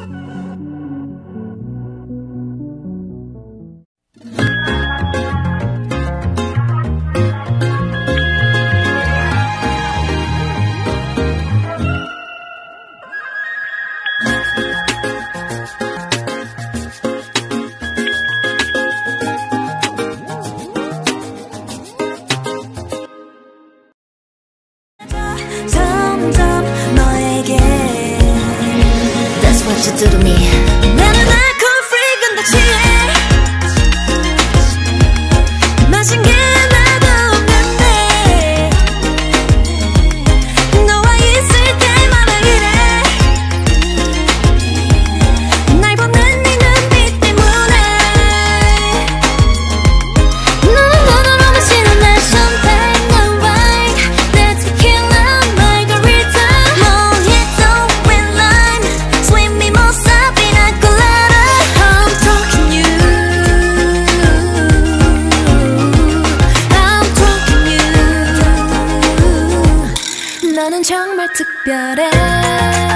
점점 너에게 That's what you do to me. 나는 alcohol free 근데 취해 마신 게 나도 없는데 너와 있을 때마다 이래 날 보는 네 눈빛 때문에 너는 눈으로 마시는 내 champagne 내 wine 내 tequila margarita mojito red lime sweet mimosa pina colada I'm talking you I'm talking you 너는 정말 특별해